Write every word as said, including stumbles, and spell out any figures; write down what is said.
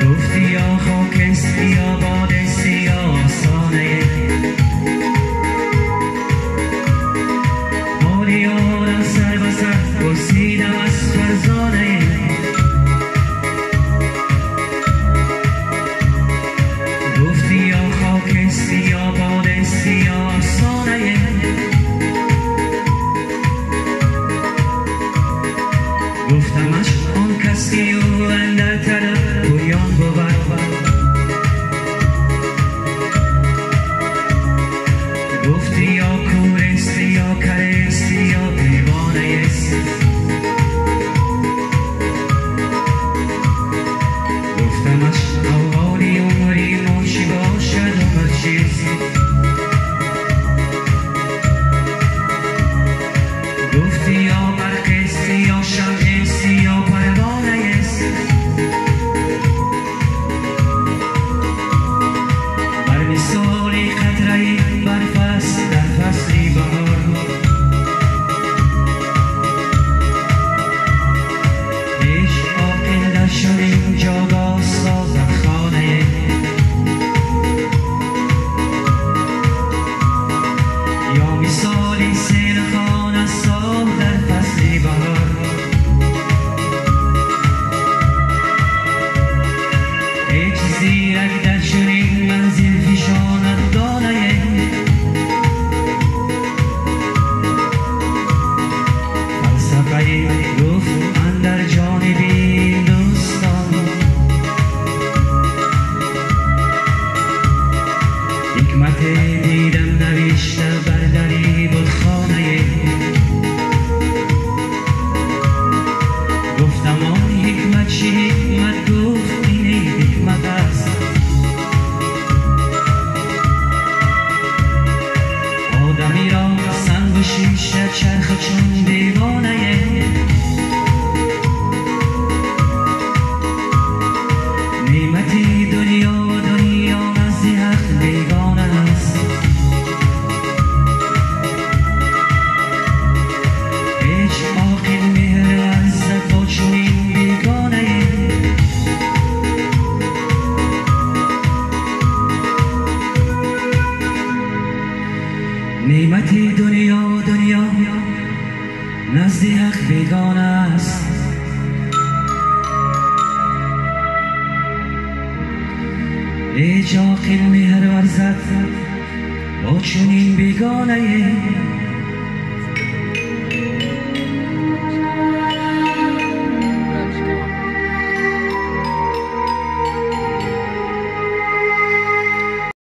گفتی یا خاکست یا بادست یا آسانه حالی آرم سر به سر پرسیدم از فرزانه گفتی یا خاکست یا بادست یا آسانه گفتمش آن کسی او اندر طلب پویان بود گفتی یا کورست یا کرست یا دیوانه است گفتمش احوالی عمری ماشی باشد عمر چیست گفتی یا برقست یا شمعست یا پروانه است بر مثال قطره برف است در فصلی بهار هیچ عاقل نشد اینجا با سازد خانه یا مثالی سیل خانه سال در فصلی بهار هیچ زیرک در چنین منزل فشاند دانه فلسفه گفت اندر جانب این دوستان حکمت دیدم نوشته بر دری بتخانه گفتم آن حکمت چه حکمت گفت این حکمت است آدمی را سنگ و شیشه چرخ چون دیوانه نعمتی دنیا و دنیا نزد حق بیگانه است هیچ عاقل مهر عزت با چنین بیگانه نعمتی دنیا و دنیا نزد حق بیگانه است هیچ عاقل مهر ورزد با چنین بیگانه